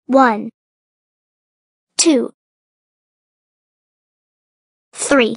1, 2, 3,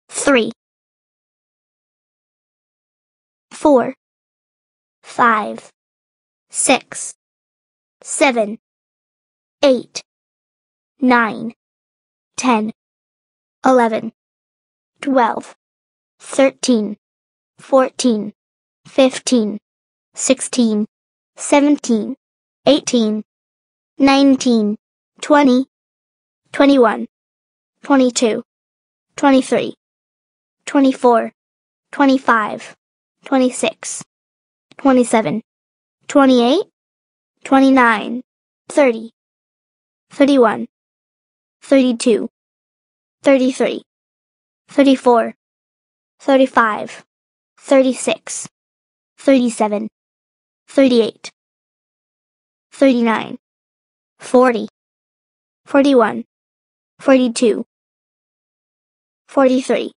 4, 5, 6, 7, 8, 9, 10, 11, 12, 13, 14, 15, 16, 17, 18, 19, 20, 21, 22, 23, 24, 25, 26, 27, 28, 29, 30, 31, 32, 33, 34, 35, 36, 37, 38, 39, 40, 41, 42, 43,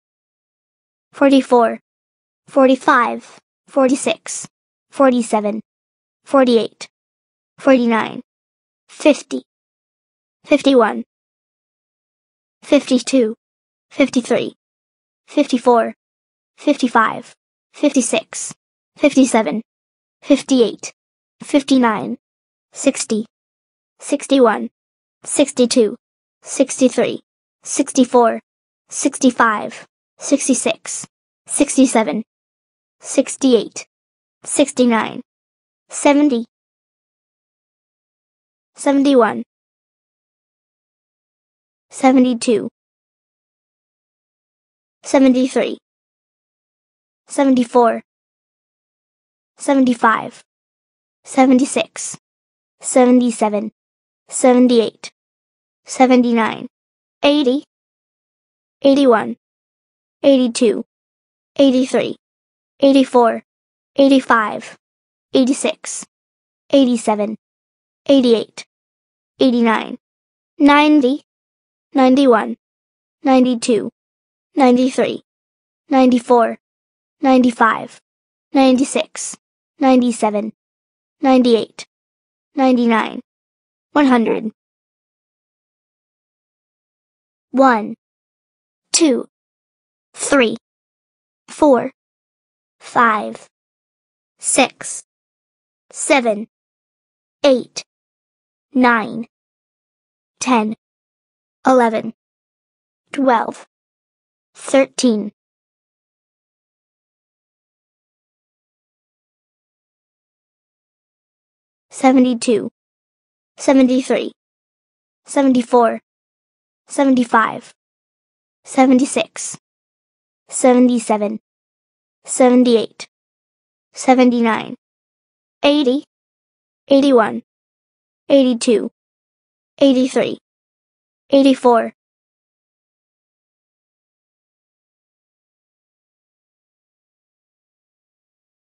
44, 45, 46, 47, 48, 49, 50, 51, 52, 53, 54, 55, 56, 57, 58, 59, 60, 61, 62, 63, 64, 65, 66, 67, 68, 69, 70, 71, 72, 73, 74, 75, 76, 77, 78, 79, 80, 81, 82, 83, 84, 85, 86, 87, 88, 89, 90, 91, 92, 93, 94, 95, 96, 97, 98, 99, 100. 1, 2, 3, 4, 5, 6, 7, 8, 9, 10, 11, 12, 13, 72, 73, 74, 75, 76, 77, 78, 79, 80, 81, 82, 83, 84,